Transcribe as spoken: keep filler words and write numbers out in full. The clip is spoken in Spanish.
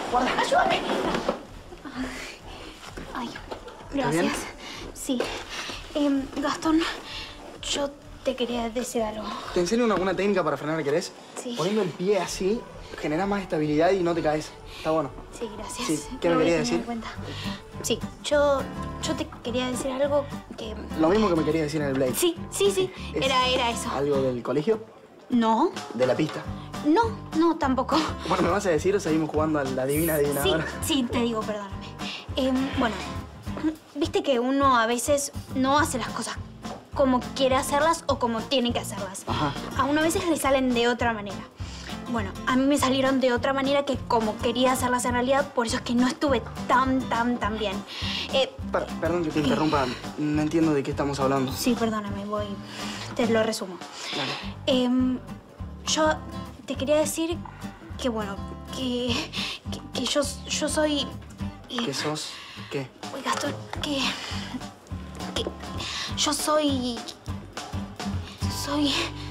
guarda. ¡Ayúdame! Ay, gracias. bien? Sí. Eh, Gastón, yo te quería decir algo. ¿Te enseño una, una técnica para frenar, querés? Sí. Poniendo el pie así, generás más estabilidad y no te caes. Está bueno. Sí, gracias. Sí, ¿qué Lo me voy a querías tener decir? en cuenta. Sí, yo, yo te quería decir algo que... Lo mismo que me querías decir en el Blade. Sí, sí, sí. ¿Es Era, era eso. ¿Algo del colegio? No, ¿De la pista? no, no, tampoco. Bueno, ¿me vas a decir o seguimos jugando a la divina Sí, adivinadora? sí, te digo, perdóname. Eh, bueno, viste que uno a veces no hace las cosas como quiere hacerlas o como tiene que hacerlas. Ajá. A uno a veces le salen de otra manera. Bueno, a mí me salieron de otra manera que como quería hacerlas en realidad, por eso es que no estuve tan, tan, tan bien. Eh, Per- perdón que te interrumpa, no entiendo de qué estamos hablando. sí, perdóname, voy... Te lo resumo. Dale. Em, yo te quería decir que, bueno, que, que, que yo, yo soy... eh, ¿Qué sos? ¿Qué? Uy, Gastón, que... que yo soy... Soy...